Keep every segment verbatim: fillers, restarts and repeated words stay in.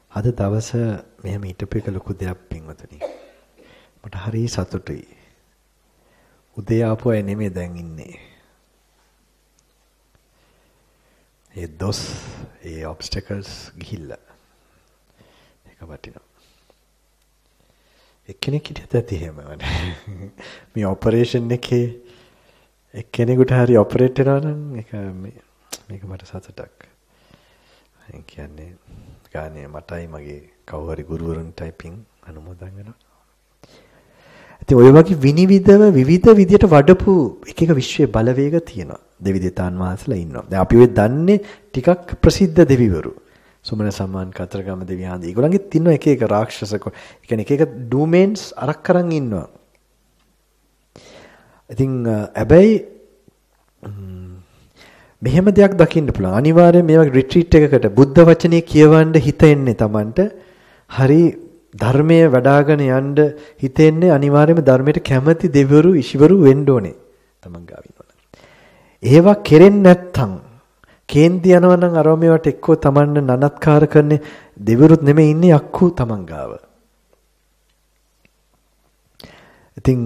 අද දවස මෙහෙම හිටපු එක ලොකු දෙයක් පින්වතුනි. මට හරි සතුටුයි. උදේ ආපු අය නෙමෙයි දැන් ඉන්නේ. ඒ දොස් ඒ ඔබ්ස්ටකල්ස් ගිහිල්ලා. ඒක වටිනවා. එක්කෙනෙක් හිටියත් ඇති එහෙම මේ ඔපරේෂන් එකේ එක්කෙනෙකුට හරි ඔපරේට් වෙනවා නම් ඒක මේක මට සතුටක්. ඒ කියන්නේ ගානේ මටයි මගේ කවුරු හරි ගුරුවරුන් ටයිපින් අනුමෝදන් වෙනවා. ඉතින් ඔය වගේ විනිවිදව විවිධ විදියට වඩපු එක එක විශ්වයේ බලවේග තියෙනවා. දෙවි දෙවියන් වහන්සේලා ඉන්නවා. දැන් අපි ඔය දන්නේ ටිකක් ප්‍රසිද්ධ දෙවිවරු. සුමන සම්මාන් කතරගම දෙවියන්. ඒගොල්ලන්ගෙත් ඉන්න එක එක රාක්ෂස, ඒ කියන්නේ එක එක ඩොමේන්ස් අරක් කරන් ඉන්නවා. ඉතින් හැබැයි මෙහෙම දෙයක් දකින්න පුළුවන්. අනිවාර්යයෙන් මේ වගේ රිට්‍රීට් එකකට බුද්ධ වචනේ කියවන්න හිතෙන්නේ Tamanට හරි ධර්මයේ වඩ아가න යන්න හිතෙන්නේ අනිවාර්යයෙන්ම ධර්මයට කැමති දෙවිවරු ඉෂිවරු වෙන්න ඕනේ. Taman ගාවින් වල. ඒවා කෙරෙන්නේ නැත්තම් කේන්ති යනවා නම් අරව මේවට එක්කෝ Taman නනත්කාර කරන්නේ දෙවිවරුත් නෙමෙයි ඉන්නේ අක්කු Taman ගාව. ඉතින්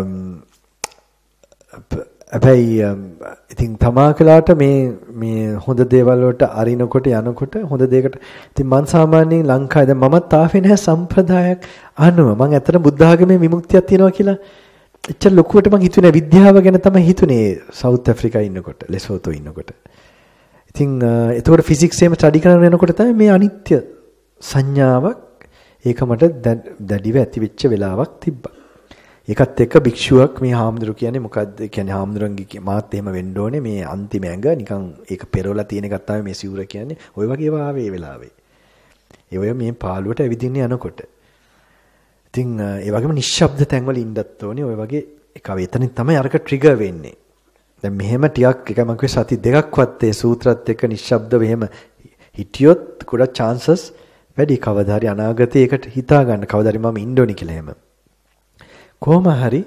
හැබැයි ඉතින් තමා කලාට මේ මේ හොඳ දේවල් වලට අරිනකොට යනකොට හොඳ දෙයකට ඉතින් මං සාමාන්‍යයෙන් ලංකාවේ දැන් මමත් ආවේ නැහැ සම්ප්‍රදායක් අනුව මං ඇත්තට බුද්ධ ආගමේ විමුක්තියක් තියෙනවා කියලා එච්චර ලොකුවට මං හිතුවේ නැහැ විද්‍යාව ගැන තමයි හිතුනේ සවුත් ඇෆ්‍රිකාවේ ඉන්නකොට ලෙසෝතෝ ඉන්නකොට ඉතින් එතකොට ෆිසික්ස් එහෙම ස්ටඩි කරන යනකොට තමයි මේ අනිත්‍ය සංඥාවක් ඒක මට දැඩිව ඇති වෙච්ච වෙලාවක් තිබ්බා ඒකත් එක්ක භික්ෂුවක් මේ හාමුදුරු කියන්නේ මොකද්ද කියන්නේ හාමුදුරන්ගේ මාත් එහෙම වෙන්න ඕනේ මේ අන්තිම ඇඟ නිකන් ඒක පෙරවලා තියෙන එකක් තමයි මේ සිවුර කියන්නේ ওই වගේ ඒවා ආවේ ඒ වෙලාවේ ඒ ඔය මේ පාළුවට ඇවිදින්න යනකොට ඉතින් ඒ වගේම නිශ්ශබ්ද තැන්වල ඉන්නත් ඕනේ ඔය වගේ එක වේතනින් තමයි අරක ට්‍රිගර් වෙන්නේ දැන් මෙහෙම ටිකක් එක මම කිව්වේ සති දෙකක්වත් ඒ සූත්‍රات එක්ක නිශ්ශබ්දව එහෙම හිටියොත් ගොඩක් chances වැඩි කවදා හරි අනාගතේ ඒකට හිතා ගන්න කවදා හරි මම ඉන්න ඕනේ කියලා එහෙම කොහොම හරි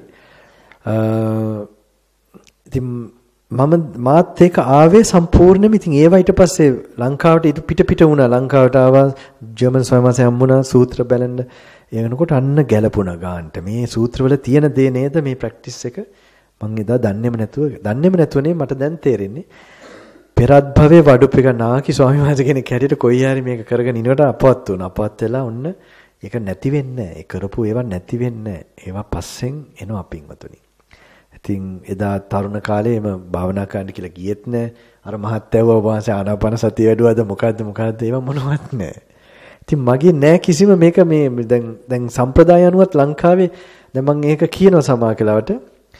ඉතින් මම මාත් ඒක ආවේ සම්පූර්ණයෙන්ම ඉතින් ඒවා ඊට පස්සේ ලංකාවට පිට පිට වුණා ලංකාවට ආවා ජර්මන් ස්වාමීන් හම්බුණා සූත්‍ර බලන්න එනකොට අන්න ගැලපුණා ගාන්ට මේ සූත්‍රවල තියෙන දේ නේද මේ ප්‍රැක්ටිස් එක මම එදා දන්නේම නැතුව දන්නේම නැතුවනේ මට දැන් තේරෙන්නේ පෙරත් භවයේ වඩුප් එක නාකි ස්වාමීන් වහන්සේ කෙනෙක් හැටියට කොයි හරි මේක කරගෙන ඉනකොට අපවත් වුණා අපවත් වෙලා ඔන්න ඒක නැති වෙන්නේ නැහැ. ඒ කරපු ඒවා නැති වෙන්නේ නැහැ. ඒවා පස්සෙන් එනවා පින්වතුනි. ඉතින් එදා තරුණ කාලේ එම භාවනා කරන්න කියලා ගියෙත් නැහැ. අර මහත්තයව වහන්සේ ආනාපාන සතිය වැඩුවද මොකද්ද මොකද්ද ඒවා මොනවත් නැහැ. ඉතින් මගේ නැහැ කිසිම මේක මේ දැන් දැන් සම්ප්‍රදාය අනුවත් ලංකාවේ දැන් මම ඒක කියනවා සමාකලාවට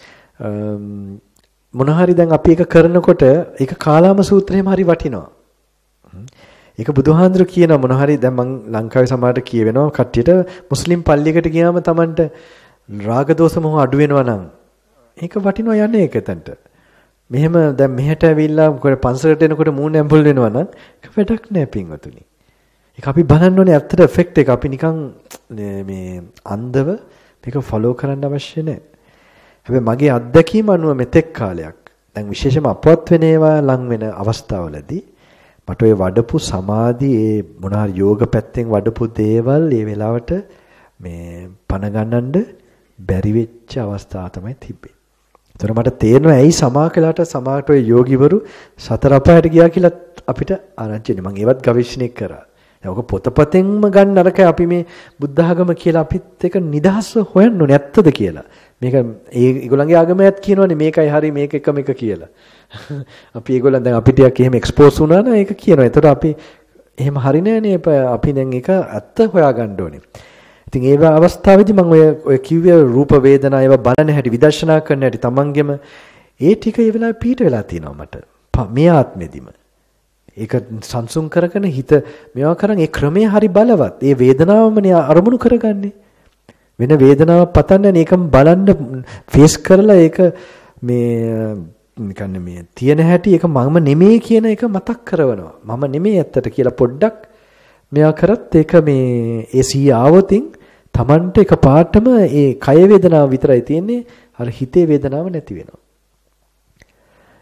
මොන හරි දැන් අපි ඒක කරනකොට ඒක කාලාම සූත්‍රයේම හරි වටිනවා. ඒක බුදුහාඳුර කියන මොන හරි දැන් මං ලංකාවේ සමහරට කියවෙනවා කට්ටියට මුස්ලිම් පල්ලියකට ගියාම Tamanට රාග දෝෂ මොහ අඩු වෙනවා නම් ඒක වටිනවා යන්නේ ඒක එතනට. මෙහෙම දැන් මෙහෙට ඇවිල්ලා මොකද පන්සලට එනකොට මූණ ඇඹුල් වෙනවා නම් ඒක වැඩක් නෑ පින්වතුනි. ඒක අපි බලන්න ඕනේ ඇත්තට එෆෙක්ට් එක අපි නිකන් මේ අන්ධව මේක ෆලෝ කරන්න අවශ්‍ය නෑ. හැබැයි මගේ අත්දැකීම අනුව මෙතෙක් කාලයක් දැන් විශේෂයෙන්ම අපවත් වෙන ඒවා ලං වෙන අවස්ථාවලදී මට ඔය වඩපු සමාධි ඒ මොනාර යෝග පැත්තෙන් වඩපු දේවල් ඒ වෙලාවට මේ පණ ගන්නඳ බැරි වෙච්ච අවස්ථාව තමයි තිබ්බේ. ඒතර මට තේරෙනවා ඇයි සමාකලට සමාකට ඔය යෝගිවරු සතර අපායට ගියා කියලා අපිට ආරංචි වෙන්නේ. මම ඒවත් ගවේෂණය කරා. දැන් ඔක පොතපතෙන්ම ගන්න අරක අපි මේ බුද්ධ ආගම කියලා අපිත් එක නිදහස්ව හොයන්න ඕනේ ඇත්තද කියලා. මේක ඒ ඒගොල්ලන්ගේ ආගමයත් කියනවානේ මේකයි හරි මේක එකම එක කියලා. අපි ඒගොල්ලන් දැන් අපි ටිකක් එහෙම එක්ස්පෝස් වුණා නම් ඒක කියනවා. ඒතකොට අපි එහෙම හරි නෑනේ අපි දැන් ඒක ඇත්ත හොයාගන්න ඕනේ. ඉතින් ඒ අවස්ථාවේදී මම ඔය ඔය කිව්වේ රූප වේදනා ඒවා බලන හැටි විදර්ශනා කරන හැටි තමන්ගෙම ඒ ටික ඒ වෙලාවේ පීඩ වෙලා තියෙනවා මට. මේ ආත්මෙදිම. ඒක සංසුන් කරගෙන හිත මේවා කරන් ඒ ක්‍රමය හරි බලවත්. ඒ වේදනාවමනේ අරමුණු කරගන්නේ. වෙන වේදනාවක් පතන්නේ ඒකම බලන්න ෆේස් කරලා ඒක මේ නිකන් මේ තියෙන හැටි ඒක මම නෙමෙයි කියන එක මතක් කරවනවා. මම නෙමෙයි ඇත්තට කියලා පොඩ්ඩක් මෙයා කරත් ඒක මේ ඒ සී ආවතින් Tamanට එක පාටම ඒ කය වේදනාව විතරයි තියෙන්නේ අර හිතේ වේදනාව නැති වෙනවා.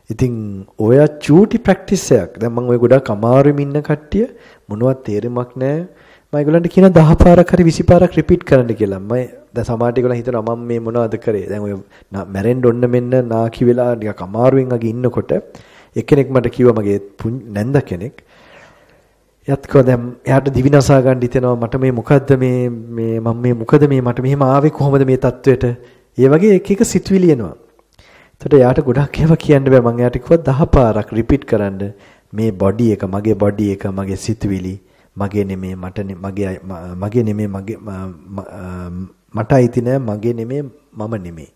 ඉතින් ඔය චූටි ප්‍රැක්ටිස් එකක්. දැන් මම ඔය ගොඩක් අමාරුවෙම ඉන්න කට්ටිය මොනවත් තේරෙමක් නැහැ. මම ඒගොල්ලන්ට කියන දහ පාරක් හරි විසි පාරක් රිපීට් කරන්න කියලා. මම දැන් සමහරට ඒගොල්ලන් හිතනවා මම මේ මොනවද කරේ. දැන් ඔය මැරෙන්න ඔන්න මෙන්න නාකි වෙලා ටිකක් අමාරුවෙන් අගේ ඉන්නකොට එක්කෙනෙක් මට කිව්වා මගේ නැන්ද කෙනෙක්. එයාත් කිව්වා දැන් එයාට දිවිනසා ගන්න හිතෙනවා මට මේ මොකද්ද මේ මේ මම මේ මොකද මේ මට මෙහෙම ආවේ කොහොමද මේ තත්වයට. ඒ වගේ එක එක සිතුවිලි එනවා. එතකොට එයාට ගොඩක් ඒවා කියන්න බෑ. මම එයාට කිව්වා දහ පාරක් රිපීට් කරන්න. මේ බොඩි එක මගේ බොඩි එක මගේ සිතුවිලි මගේ නෙමෙයි මට මගේ මගේ නෙමෙයි මගේ මට අයිති නෑ මගේ නෙමෙයි මම නෙමෙයි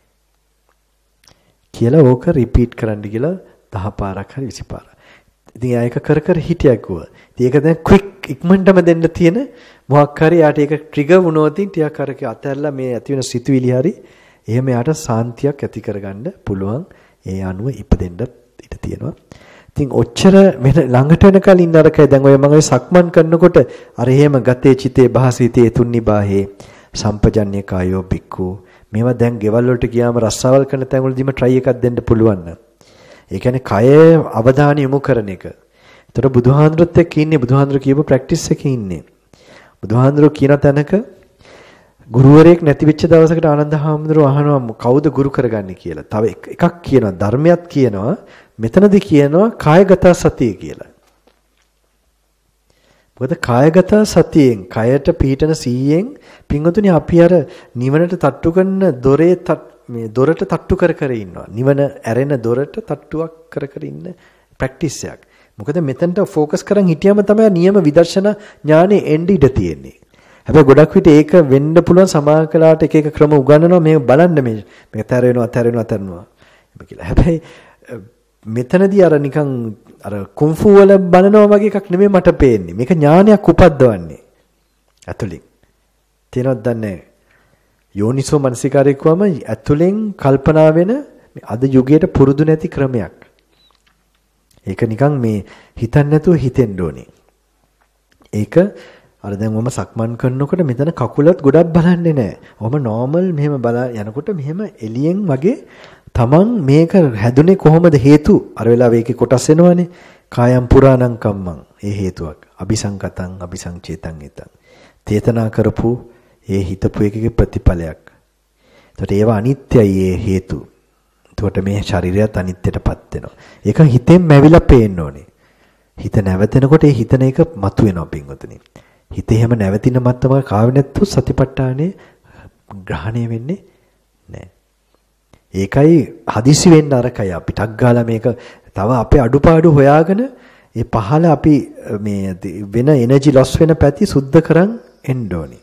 කියලා ඕක රිපීට් කරන්න කියලා දහ පාරක් හරි විසි පාරක්. ඉතින් එයා ඒක කර කර හිටියා කිව්වා. ඉතින් ඒක දැන් ක්වික් ඉක්මනටම දෙන්න තියෙන මොකක් හරි යාට ඒක ට්‍රිගර් වුණොත් ටිකක් අර අතහැරලා මේ ඇති වෙන සිතුවිලි හරි එහෙම යාට සාන්තියක් ඇති කරගන්න පුළුවන්. ඒ අනුව ඉපදෙන්න ඉඩ තියෙනවා. ඉතින් ඔච්චර මෙන්න ළඟට වෙනකල් ඉන්න අරකයි දැන් ඔය මම ඔය සක්මන් කරනකොට අර එහෙම ගතේ චිතේ භාසිතේ තුන්නිබාහේ සම්පජන්‍ය කායෝ බික්කු මේවා දැන් ගෙවල් වලට ගියාම රස්සාවල් කරන තැන් වලදීම try එකක් දෙන්න පුළුවන් න ะ. ඒ කියන්නේ කය අවධානය යොමු කරන එක. ඒතර බුදුහාඳුරත් එක්ක ඉන්නේ බුදුහාඳුර කියපු ප්‍රැක්ටිස් එකේ ඉන්නේ. බුදුහාඳුර කියන තැනක ගුරුවරයෙක් නැති වෙච්ච දවසකට ආනන්ද හාමුදුරුවෝ අහනවා කවුද ගුරු කරගන්නේ කියලා. තව එකක් කියනවා ධර්මයක් කියනවා. මෙතනදී කියනවා කායගත සතිය කියලා. මොකද කායගත සතියෙන් කයට පීඨන සීයෙන් පින්වතුනි අපි අර නිවනට තට්ටු කරන දොරේ මේ දොරට තට්ටු කර කර ඉන්නවා. නිවන ඇරෙන දොරට තට්ටුවක් කර කර ඉන්න ප්‍රැක්ටිස් එකක්. මොකද මෙතනට ફોකස් කරන් හිටියම තමයි නියම විදර්ශනා ඥානෙ එන්න ඉඩ තියෙන්නේ. හැබැයි ගොඩක් විට ඒක වෙන්න පුළුවන් සමාකලාට එක එක ක්‍රම උගන්වනවා මේ බලන්න මේ මේක තර වෙනවා තර වෙනවා තරනවා කියලා. හැබැයි මෙතනදී අර නිකන් අර කුන්ෆු වල බලනවා වගේ එකක් නෙමෙයි මට පේන්නේ. මේක ඥානයක් උපද්දවන්නේ. ඇතුලින්. තේනවද දන්නේ? යෝනිසෝ මනසිකාරය කියවම ඇතුලෙන් කල්පනා වෙන අද යුගයට පුරුදු නැති ක්‍රමයක්. ඒක නිකන් මේ හිතන්න නැතුව හිතෙන්න ඕනේ. ඒක අර දැන් මම සක්මන් කරනකොට මෙතන කකුලත් ගොඩක් බලන්නේ නැහැ. ඔහම නෝමල් මෙහෙම බලා යනකොට මෙහෙම එළියෙන් වගේ තමන් මේක හැදුනේ කොහොමද හේතු අර වෙලාවේ ඒකේ කොටස් එනවනේ. කායම් පුරාණං කම්මං ඒ හේතුවක්. අபிසංකතං අபிසංචේතං ඊතං. චේතනා කරපු ඒ හිතපු එකේ ප්‍රතිඵලයක්. එතකොට ඒවා අනිත්‍යයි ඒ හේතු. එතකොට මේ ශරීරයත් අනිත්‍යයටපත් වෙනවා. ඒක හිතෙන් මැවිලා පේන්න ඕනේ. හිත නැවතෙනකොට ඒ හිතන එක මතුවෙනවා පින්වතුනි. හිත එහෙම නැවතින මත්තමක කාවෙ නැත්තු සතිපට්ඨානේ ග්‍රහණය වෙන්නේ නැහැ. ඒකයි හදිසි වෙන්න අරකයි අපි ටක් ගාලා මේක තව අපේ අඩුපාඩු හොයාගෙන ඒ පහළ අපි මේ වෙන එනර්ජි ලොස් වෙන පැති සුද්ධ කරන් එන්න ඕනේ.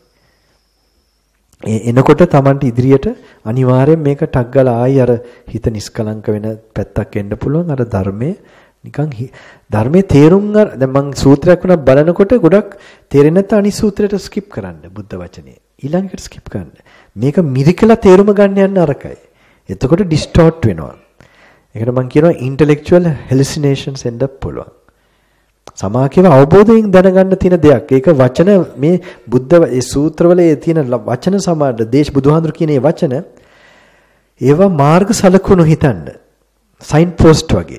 ඒ එනකොට Tamanට ඉදිරියට අනිවාර්යෙන් මේක ටක් ගාලා ආයි අර හිත නිස්කලංක වෙන පැත්තක් එන්න පුළුවන්. අර ධර්මයේ නිකන් ධර්මයේ තේරුම් අර දැන් මම සූත්‍රයක් වුණා බලනකොට ගොඩක් තේරෙන්නේ නැත්නම් අනිත් සූත්‍රයට ස්කිප් කරන්න බුද්ධ වචනේ. ඊළඟට ස්කිප් කරන්න. මේක මිරිකලා තේරුම ගන්න යන්න අරකයි. එතකොට ඩිස්ටෝට් වෙනවා. ඒකට මම කියනවා ඉන්ටෙලෙක්චුවල් හෙලුසිනේෂන්ස් එන්න පුළුවන්. සමාකේව අවබෝධයෙන් දැනගන්න තියෙන දෙයක්. ඒක වචන මේ බුද්ධ ඒ සූත්‍රවල තියෙන වචන සමාඩ දේශ බුදුහාඳුර කියන ඒ වචන ඒවා මාර්ග සලකුණු හිතන්න. සයින් පෝස්ට් වගේ.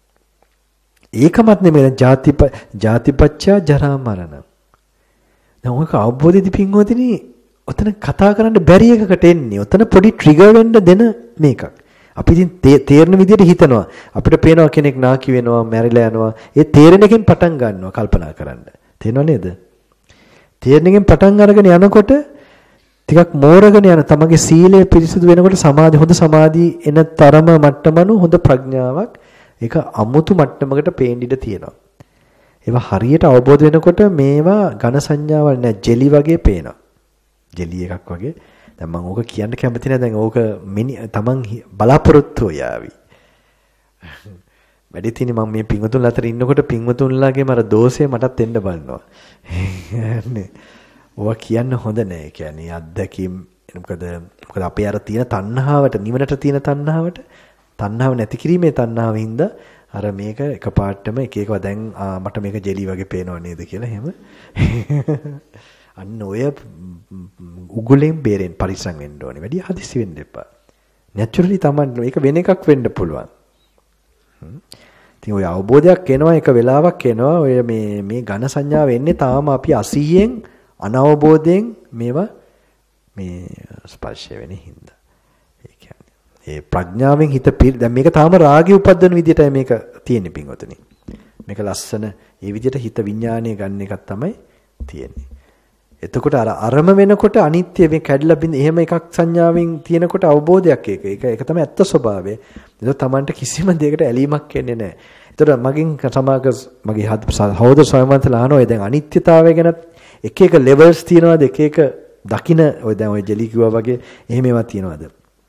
ඒකමත් නෙමෙයි ජාතිප ජාතිපච්චා ජරා මරණ. දැන් ඔයක අවබෝධයේදී පින්වදිනේ ඔතන කතා කරන්න බැරි එකකට එන්නේ. ඔතන පොඩි ට්‍රිගර් වෙන්න දෙන මේකක්. අපි ඉතින් තේරෙන විදිහට හිතනවා. අපිට පේනවා කෙනෙක් නාකි වෙනවා, මැරිලා යනවා. ඒ තේරෙන එකෙන් පටන් ගන්නවා කල්පනා කරන්න. තේරෙනව නේද? තේරෙන එකෙන් පටන් අරගෙන යනකොට ටිකක් මෝරගෙන යන තමගේ සීලය පිරිසිදු වෙනකොට සමාධි හොඳ සමාධි එන තරම මට්ටමනු හොඳ ප්‍රඥාවක් ඒක අමුතු මට්ටමකට පේන්න ඉඩ තියෙනවා. ඒවා හරියට අවබෝධ වෙනකොට මේවා ඝන සංඥාවල් නෑ ජෙලි වගේ පේනවා. ජෙලි එකක් වගේ. දැන් මම ඕක කියන්න කැමති නෑ. දැන් ඕක තමන් බලාපොරොත්තු යාවි. වැඩි තියෙන්නේ මම මේ පින්වතුන් අතර ඉන්නකොට පින්වතුන්ලාගේම අර දෝෂය මටත් එන්න බලනවා. නේ. ඕවා කියන්න හොඳ නෑ. කියන්නේ අත්දැකීම් මොකද මොකද අපේ අර තියෙන තණ්හාවට නිවනට තියෙන තණ්හාවට තණ්හාව නැති කිරීමේ තණ්හාවින්ද අර මේක එකපාරටම එක එකව දැන් මට මේක ජෙලි වගේ පේනව නේද කියලා එහෙම අන්න ඔය උගුලෙන් බේරෙන්න පරිස්සම් වෙන්න ඕනේ. වැඩි හදිසි වෙන්න එපා. නැචරලි තමයි මේක වෙන එකක් වෙන්න පුළුවන්. ඉතින් ඔය අවබෝධයක් එනවා එක වෙලාවක් එනවා ඔය මේ මේ ඝන සංඥාව එන්නේ තාම අපි අසීයෙන් අනවබෝධයෙන් මේවා මේ ස්පර්ශ වෙන්නේ හින්දා. ඒ කියන්නේ ඒ ප්‍රඥාවෙන් හිත දැන් මේක තාම රාගය උපද්දන විදිහටයි මේක තියෙන්නේ පින්වතුනි. මේක ලස්සන ඒ විදිහට හිත විඥානය ගන්න එකක් තමයි තියෙන්නේ. එතකොට අර අරම වෙනකොට අනිත්‍ය මේ කැඩලා බින්ද එහෙම එකක් සංඥාවෙන් තියෙනකොට අවබෝධයක් ඒක. ඒක ඒක තමයි ඇත්ත ස්වභාවය. ඒක තමන්ට කිසිම දෙයකට ඇලීමක් එන්නේ නැහැ. එතකොට මගෙන් සමාග මගේ හවුද ස්වයංවන්තලා අහනවා ඔය දැන් අනිත්‍යතාවය ගැන එක එක ලෙවල්ස් තියෙනවාද එක එක දකින්න ඔය දැන් ඔය ජෙලි කිව්වා වගේ එහෙම ඒවා තියෙනවාද?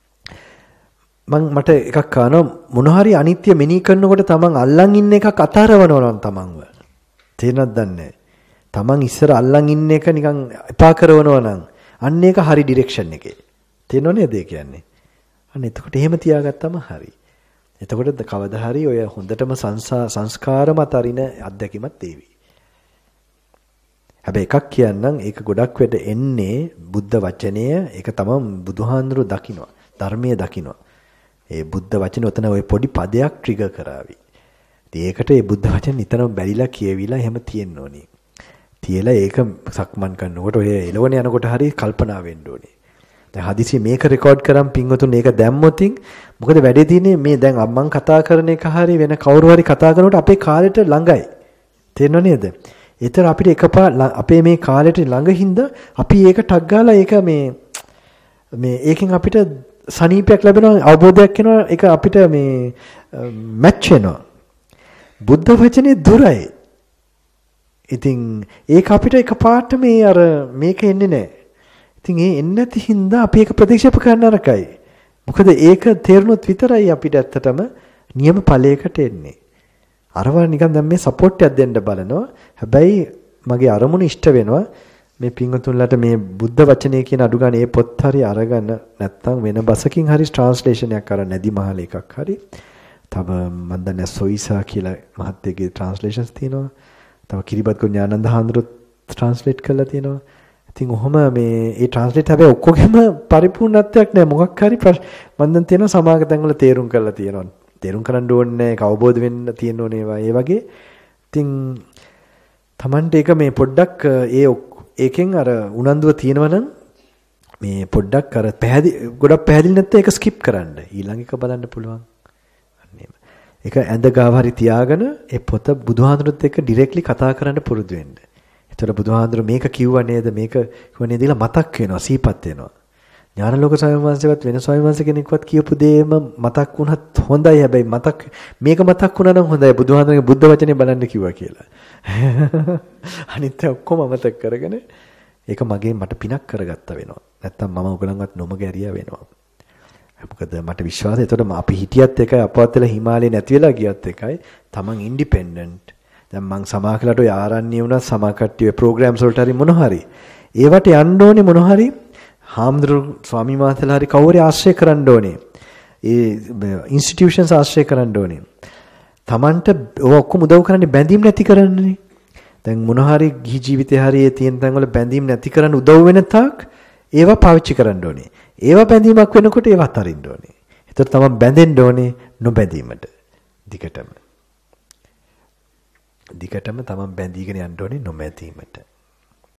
මං මට එකක් අහනවා මොන හරි අනිත්‍ය මෙනෙහි කරනකොට තමන් අල්ලන් ඉන්න එකක් අතාරවනවා නම් තමන්ව. තේරෙනවද දන්නේ? තමන් ඉස්සර අල්ලන් ඉන්න එක නිකන් එපා කරනවා නම් අන්න ඒක හරි ඩිරෙක්ෂන් එකේ. තේරෙනව නේද ඒ කියන්නේ? අන්න එතකොට එහෙම තියාගත්තම හරි. එතකොට කවදා හරි ඔය හොඳටම සංස්කාර මත අරින අත්දැකීමක් තේවි. හැබැයි එකක් කියන්නම් ඒක ගොඩක් වෙට එන්නේ බුද්ධ වචනය ඒක තමයි බුදුහාඳුරු දකින්නවා. ධර්මයේ දකින්නවා. ඒ බුද්ධ වචන උතන ඔය පොඩි පදයක් ට්‍රිගර් කරાવી. ඉතින් ඒකට ඒ බුද්ධ වචන නිතරම බැරිලා කියවිලා එහෙම තියෙන්න ඕනේ. තියලා ඒක සක්මන් කරනකොට ඔය එළවණ යනකොට හරි කල්පනා වෙන්න ඕනේ. දැන් හදිසියෙ මේක රෙකෝඩ් කරන් පින්වතුන් මේක දැම්මොතින් මොකද වැඩේ තියෙන්නේ මේ දැන් මම කතා කරන එක හරි වෙන කවුරු හරි කතා කරනකොට අපේ කාලෙට ළඟයි. තේරෙනව නේද? ඒතර අපිට එකපාර අපේ මේ කාලෙට ළඟ හින්දා අපි ඒක ටක් ගාලා ඒක මේ මේ ඒකෙන් අපිට සනීපයක් ලැබෙනවා අවබෝධයක් එනවා ඒක අපිට මේ මැච් වෙනවා. බුද්ධ වචනේ දුරයි. ඉතින් ඒක අපිට එකපාරට මේ අර මේක එන්නේ නැහැ. ඉතින් ඒ එන්නේ නැති හින්දා අපි ඒක ප්‍රතික්ෂේප කරන්න අරකයි. මොකද ඒක තේරුනොත් විතරයි අපිට ඇත්තටම නියම ඵලයකට එන්නේ. අරවා නිකන් දැන් මේ සපෝට් එකක් දෙන්න බලනවා. හැබැයි මගේ අරමුණ ඉෂ්ට වෙනවා. මේ පින්වතුන්ලට මේ බුද්ධ වචනේ කියන අඩු ගන්න ඒ පොත් හරි අරගන්න නැත්නම් වෙන බසකින් හරි ට්‍රාන්ස්ලේෂන් එකක් කරන්න නැදි මහල එකක් හරි. තව මම දන්නේ සොයිසා කියලා මහත්තයගේ ට්‍රාන්ස්ලේෂන්ස් තියෙනවා. තව කිරිබත් ඥානන්ද හාමුදුරුවෝ ට්‍රාන්ස්ලේට් කරලා තියෙනවා. ඉතින් ඔහොම මේ ඒ ට්‍රාන්ස්ලේට් හැබැයි ඔක්කොගෙම පරිපූර්ණත්වයක් නැහැ. මොකක් හරි මම දැන් තියෙනවා සමාග තැන්වල තේරුම් කරලා තියෙනවා. තේරුම් කරන්න ඕනේ නැහැ. අවබෝධ වෙන්න තියෙන්න ඕනේ ඒවා. ඒ වගේ. ඉතින් Tamante එක මේ පොඩ්ඩක් ඒ ඒකෙන් අර උනන්දුව තියෙනවා නම් මේ පොඩ්ඩක් අර පැහැදිලි ගොඩක් පැහැදිලි නැත්නම් ඒක ස්කිප් කරන්න. ඊළඟ එක බලන්න පුළුවන්. අන්න එහෙම. ඒක ඇඳ ගාව හරි තියාගෙන ඒ පොත බුදුහාඳුනත් එක්ක ඩිරෙක්ට්ලි කතා කරන්න පුරුදු වෙන්න. ඒතර බුදුහාඳුන මේක කිව්වා නේද මේක කිව්වා නේද කියලා මතක් වෙනවා සීපත් වෙනවා. ඥානලෝක ස්වාමීන් වහන්සේවත් වෙන ස්වාමීන් වහන්සේ කෙනෙක්වත් කියපු දේම මතක් වුණත් හොඳයි. හැබැයි මතක් මේක මතක් වුණා නම් හොඳයි. බුදුහාඳුනගේ බුද්ධ වචනේ බලන්න කිව්වා කියලා. අනිත් ඔක්කොම අමතක කරගෙන ඒක මගේ මට පිනක් කරගත්ත වෙනවා. නැත්තම් මම උගලන්වත් නොමග ඇරියා වෙනවා. මොකද මට විශ්වාසයි. එතකොට අපි හිටියත් එකයි අපවත් වෙලා හිමාලයේ නැති වෙලා ගියත් එකයි. Taman independent. දැන් මං සමාකලට ඔය ආරණ්‍ය වුණා සමාකට්ටිය ප්‍රෝග්‍රෑම්ස් වලට හරි මොන හරි. ඒවට යන්න ඕනේ මොන හරි. හාමුදුරු ස්වාමීන් වහන්සේලා හරි කවුරු ආශ්‍රය කරන්න ඕනේ. ඒ ඉන්ස්ටිටියුෂන්ස් ආශ්‍රය කරන්න ඕනේ. Tamanට ඔක්කොම උදව් කරන්නේ බැඳීම් නැති කරන්නනේ. දැන් මොන හරි ගිහි ජීවිතේ හරි ඒ තියෙන තැන් වල බැඳීම් නැති කරන්න උදව් වෙන තාක් ඒවා පාවිච්චි කරන්න ඕනේ. ඒවා බැඳීමක් වෙනකොට ඒවා අතරින්න ඕනේ. ඒතර තමයි බැඳෙන්න ඕනේ නොබැඳීමට. දිගටම. දිගටම තමයි බැඳීගෙන යන්න ඕනේ නොමැදීමට.